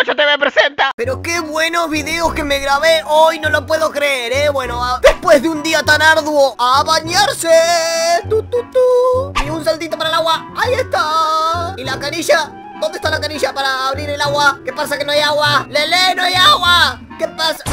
Casimocho TV presenta. Pero qué buenos videos que me grabé hoy, no lo puedo creer, Bueno, después de un día tan arduo, ¡a bañarse! Y un saltito para el agua, ¡ahí está! ¿Y la canilla? ¿Dónde está la canilla para abrir el agua? ¿Qué pasa que no hay agua? ¡Lele, no hay agua! ¿Qué pasa?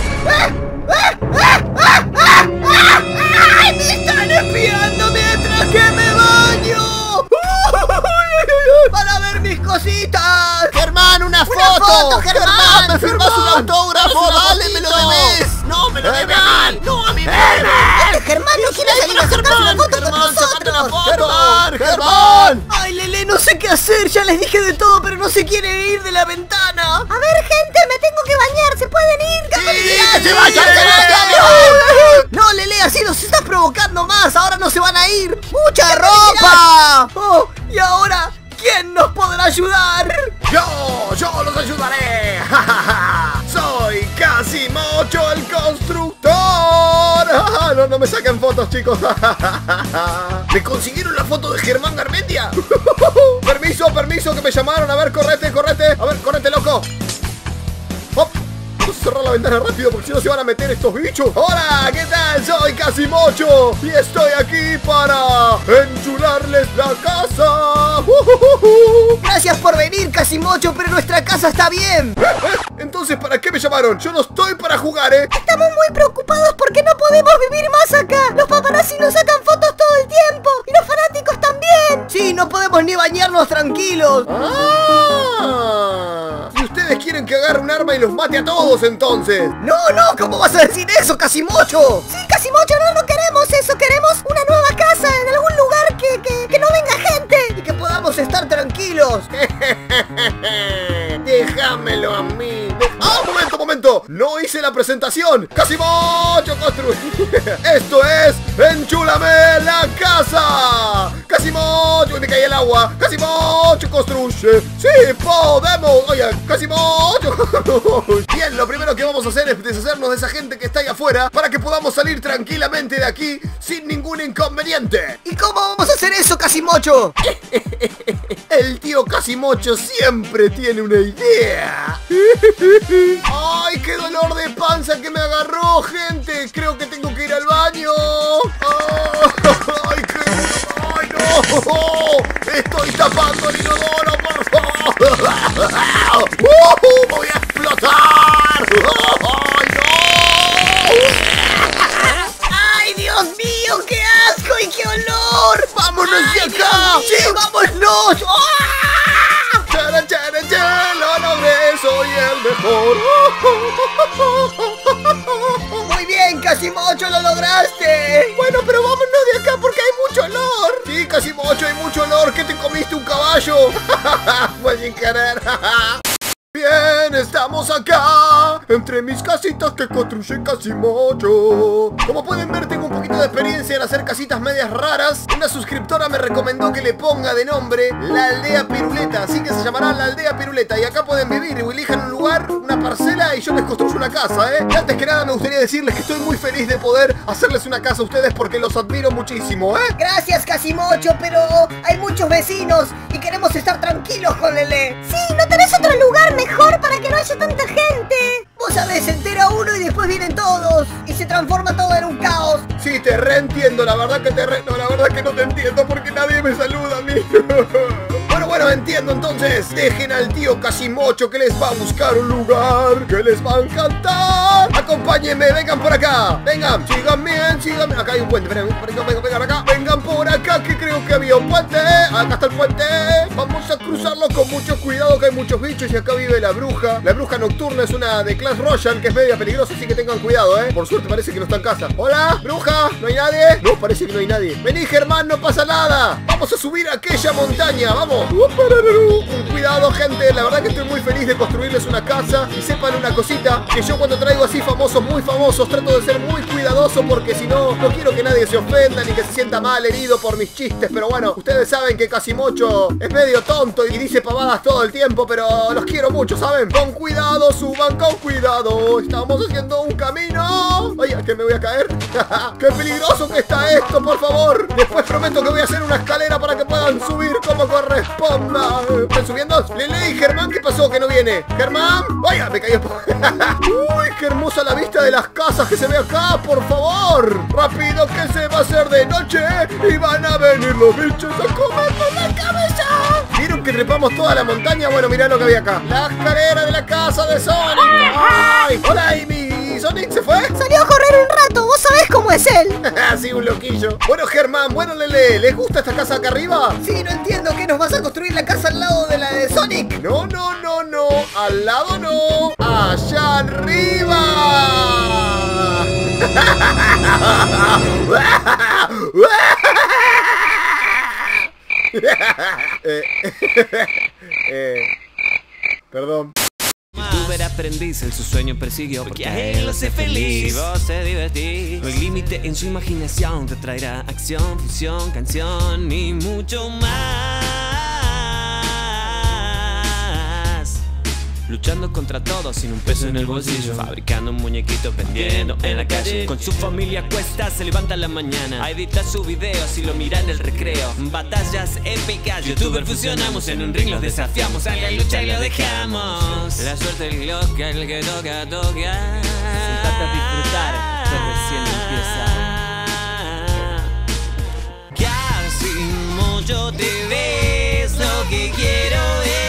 ¡Ay, me están espiando mientras que me baño! ¡Para ver mis cositas! ¡Germán, una foto! ¡Una foto, Germán! ¿Me firmas un autógrafo? ¡Dale, me lo debes! ¡No, me lo debes! ¡No, a mí! Germán no quiere salir a sacarse una foto con nosotros. ¡Germán! Ay, Lele, no sé qué hacer. Ya les dije de todo, pero no se quieren ir de la ventana. A ver, gente, me tengo que bañar. ¿Se pueden ir? ¡Sí, se vayan! No, Lele, así los estás provocando más. Ahora no se van a ir. ¡Mucha ropa! Oh, y ahora, ¿quién nos podrá ayudar? ¡Yo los ayudaré! ¡Soy Casimocho el constructor! No me saquen fotos, chicos. ¿Me consiguieron la foto de Germán Garmendia? Permiso, que me llamaron. A ver, correte. A ver, correte, loco. Hop. Vamos a cerrar la ventana rápido porque si no se van a meter estos bichos. Hola, ¿qué tal? Soy Casimocho y estoy aquí para enchularles la casa. Gracias por venir, Casimocho, pero nuestra casa está bien. Entonces, ¿para qué me llamaron? Yo no estoy para jugar, Estamos muy preocupados porque no podemos vivir más acá. Los paparazzi nos sacan fotos todo el tiempo. Y los fanáticos también. Sí, no podemos ni bañarnos tranquilos. Si ustedes quieren que agarre un arma y los mate a todos, entonces. No, ¿cómo vas a decir eso, Casimocho? Sí, Casimocho, no queremos eso. Queremos una nueva casa en algún lugar que no venga gente. Y que podamos estar tranquilos. Déjamelo a mí. Momento. No hice la presentación. Casimocho construye. Esto es Enchúlame la casa. Casimocho, me cae el agua. Casimocho construye. Sí, podemos. Oye, Casimocho. Bien, lo primero que vamos a hacer es deshacernos de esa gente que está ahí afuera para que podamos salir tranquilamente de aquí sin ningún inconveniente. ¿Y cómo vamos a hacer eso, Casimocho? El tío Casimocho siempre tiene una idea. ¡Ay, qué dolor de panza que me agarró, gente! Creo que tengo que ir al baño. ¡Ay, no! ¡Estoy tapando el inodoro, por favor! ¡Voy a explotar! ¡Ay, no! ¡Ay, Dios mío! ¡Qué asco y qué olor! ¡Vámonos de acá! ¡Sí, vámonos! ¡Lo logré! ¡Soy el mejor! ¡Muy bien, Casimocho! ¡Lo lograste! Bueno, pero vámonos de acá porque hay mucho olor. Sí, Casimocho, hay mucho olor. ¿Qué te comiste, un caballo? Fue sin querer. Bien, estamos acá, entre mis casitas que construye Casimocho. Como pueden ver, tengo un poquito de experiencia en hacer casitas medias raras. Una suscriptora me recomendó que le ponga de nombre La Aldea Piruleta, así que se llamará La Aldea Piruleta. Y acá pueden vivir, y elijan un lugar, una parcela, y yo les construyo una casa, Y antes que nada me gustaría decirles que estoy muy feliz de poder hacerles una casa a ustedes porque los admiro muchísimo, Gracias, Casimocho, pero hay muchos vecinos y queremos estar tranquilos con Lele. Sí, ¿no tenés otro lugar mejor para que no haya tanta gente? Vos sabés, se entera uno y después vienen todos y se transforma todo en un caos. Sí, te reentiendo, la verdad que no, la verdad que no te entiendo porque nadie me saluda a mí. Bueno, entiendo, entonces dejen al tío Casimocho que les va a buscar un lugar que les va a encantar. Acompáñenme, vengan por acá. Vengan, síganme. Acá hay un puente, vengan acá. Vengan por acá que creo que había un puente. Acá está el puente. Vamos a cruzarlo con mucho cuidado que hay muchos bichos y acá vive la bruja. La bruja nocturna es una de Clash Royale que es media peligrosa, así que tengan cuidado, Por suerte parece que no está en casa. Hola, bruja, ¿no hay nadie? No, parece que no hay nadie. Vení, Germán, no pasa nada. Vamos a subir a aquella montaña, vamos. Cuidado, gente, la verdad que estoy muy feliz de construirles una casa. Y sepan una cosita, que yo cuando traigo así famosos, muy famosos, trato de ser muy cuidadoso peligroso porque si no, no quiero que nadie se ofenda ni que se sienta mal herido por mis chistes. Pero bueno, ustedes saben que Casimocho es medio tonto y dice pavadas todo el tiempo, pero los quiero mucho, ¿saben? Con cuidado, suban con cuidado. Estamos haciendo un camino. Oye, que me voy a caer. ¡Qué peligroso que está esto, por favor! Después prometo que voy a hacer una escalera para que puedan subir como corresponda. ¿Están subiendo? Lele y Germán, ¿qué pasó que no viene? ¡Germán! ¡Vaya! Me cayó. ¡Uy, qué hermosa la vista de las casas que se ve acá, por favor! ¡Rápido que se va a hacer de noche! ¡Y van a venir los bichos a comernos la cabeza! ¿Vieron que trepamos toda la montaña? Bueno, mirá lo que había acá. La escalera de la casa de Sonic. ¡Ay! ¡Hola, y mi Sonic se fue! Salió a correr un rato, vos sabés cómo es él. Sí, un loquillo. Bueno, Germán, bueno, Lele, ¿les gusta esta casa acá arriba? Sí, no entiendo que nos vas a construir la casa al lado de la de Sonic. No, no, no, no. Al lado no. Allá arriba. Perdón. Youtuber aprendiz, en su sueño persiguió porque a él lo hace feliz. Si vos te divertís, no hay límite en su imaginación. Te traerá acción, fusión, canción y mucho más. Luchando contra todo sin un peso en el bolsillo. Fabricando un muñequito, vendiendo en la calle. Con su familia a cuestas se levanta a la mañana a editar sus videos y lo mira en el recreo. Batallas épicas, youtuber fusionamos. En un ring los desafiamos, a la lucha y lo dejamos. La suerte el loca, el que toca, toca. Sentate a disfrutar, que recién empieza. Casi mucho te ves, lo que quiero ver.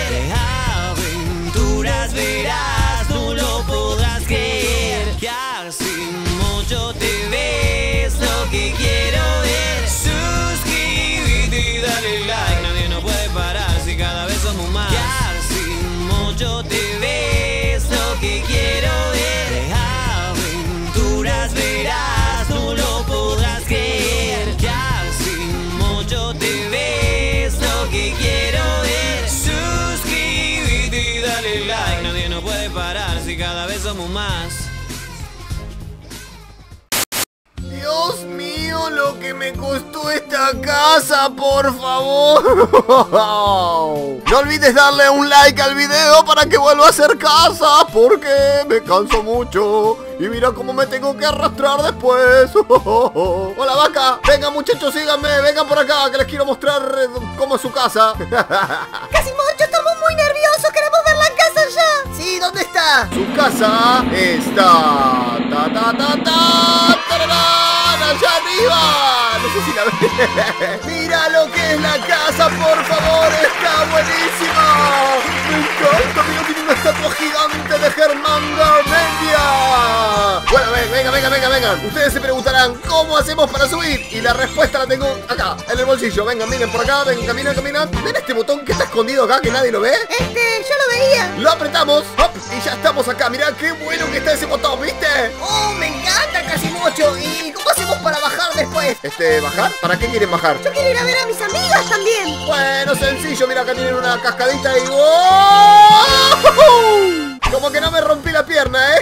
Verás, no lo podrás creer. Casi mucho te ves, lo que quiero ver. Suscríbete y dale like, nadie nos puede parar si cada vez somos más. Casi mucho te ves, lo que quiero ver. Aventuras verás, no lo podrás creer. Casi mucho te ves, lo que quiero ver. Suscríbete y dale like, nadie nos puede parar si cada vez somos más. Dios mío, lo que me costó esta casa, por favor. No olvides darle un like al video para que vuelva a ser casa, porque me canso mucho. Y mira cómo me tengo que arrastrar después. Hola, vaca. Vengan, muchachos, síganme. Vengan por acá, que les quiero mostrar cómo es su casa. Casimocho, estamos muy nerviosos, queremos ver la casa ya. Sí, ¿dónde está? Su casa está... ¡tararán! ¡Allá arriba! No sé si la ves. Mira lo que es la casa, por favor. Está buenísima. Me encanta. Mira, tiene una estatua gigante de Germán Garmendia. Bueno, vengan. Ustedes se preguntarán, ¿cómo hacemos para subir? Y la respuesta la tengo acá, en el bolsillo. Vengan, miren por acá, vengan, caminan. ¿Ven este botón que está escondido acá, que nadie lo ve? Yo lo veía. Lo apretamos, ¡hop! Y ya estamos acá. Mirá qué bueno que está ese botón, ¿viste? ¡Oh, me encanta, Casimocho! ¿Y cómo hacemos para bajar después? ¿Bajar? ¿Para qué quieren bajar? Yo quiero ir a ver a mis amigas también. Bueno, sencillo, mira, acá tienen una cascadita y... ¡oh! Como que no me rompí la pierna, ¿eh?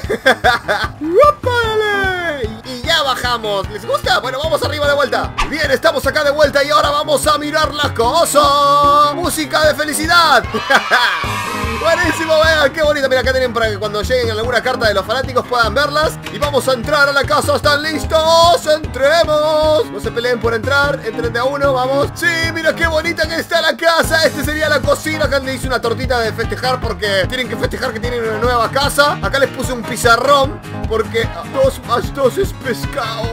¡Ópale! Y ya bajamos. ¿Les gusta? Bueno, vamos arriba de vuelta. Bien, estamos acá de vuelta y ahora vamos a mirar la casa. Música de felicidad. Buenísimo, vean, qué bonita. Mira, acá tienen para que cuando lleguen alguna carta de los fanáticos puedan verlas. Y vamos a entrar a la casa. ¿Están listos? ¡Entremos! No se peleen por entrar. Entren de a uno, vamos. Sí, mira qué bonita que está la casa. Este sería la cocina. Acá les hice una tortita de festejar porque tienen que festejar que tienen una nueva casa. Acá les puse un pizarrón porque 2 más 2 es pescado.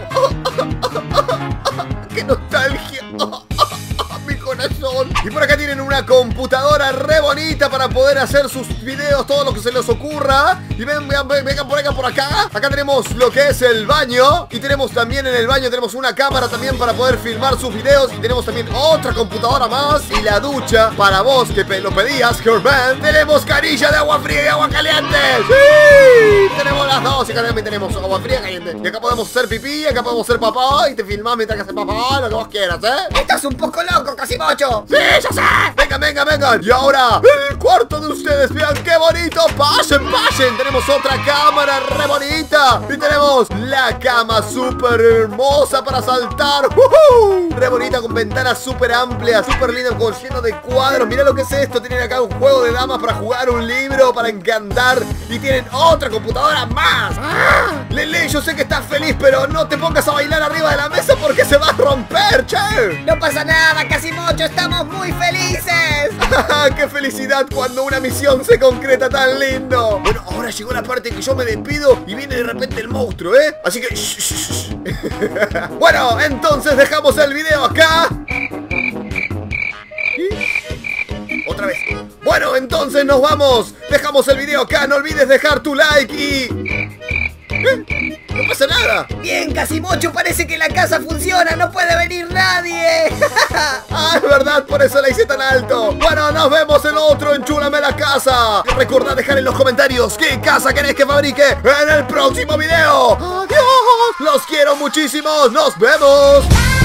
¡Qué nostalgia! Mi corazón. Y por acá tienen una computadora re bonita para poder hacer sus videos, todo lo que se les ocurra. Y vengan por acá. Acá tenemos lo que es el baño. Y tenemos también en el baño, tenemos una cámara también para poder filmar sus videos. Y tenemos también otra computadora más. Y la ducha para vos que lo pedías, Germán. Tenemos canilla de agua fría y agua caliente. ¡Sí! Tenemos las dos. Y acá también tenemos agua fría y caliente. Y acá podemos hacer pipí, acá podemos hacer papá. Y te filmás mientras que haces papá, lo que vos quieras, ¿eh? Estás un poco loco, Casimocho. ¡Sí, ya sé! Vengan, vengan, vengan. Y ahora, el cuarto de ustedes. Vean qué bonito. Pasen, pasen. Tenemos otra cámara re bonita. Y tenemos la cama súper hermosa para saltar. Re bonita, con ventanas súper amplias, súper linda, con lleno de cuadros. Mirá lo que es esto. Tienen acá un juego de damas para jugar, un libro para encantar. Y tienen otra computadora más. Lele, yo sé que estás feliz, pero no te pongas a bailar arriba de la mesa porque se va a romper, che. No pasa nada, Casimocho, estamos muy felices. ¡Qué felicidad cuando una misión se concreta tan lindo! Bueno, ahora llegó la parte en que yo me despido y viene de repente el monstruo, ¿eh? Así que... Bueno, entonces dejamos el video acá. Otra vez. Bueno, entonces nos vamos. Dejamos el video acá. No olvides dejar tu like y... No pasa nada. Bien, Casimocho, parece que la casa funciona. No puede venir nadie. Ah, es verdad, por eso la hice tan alto. Bueno, nos vemos en otro Enchúlame la Casa. Recordad dejar en los comentarios qué casa querés que fabrique en el próximo video. Adiós. Los quiero muchísimo. Nos vemos.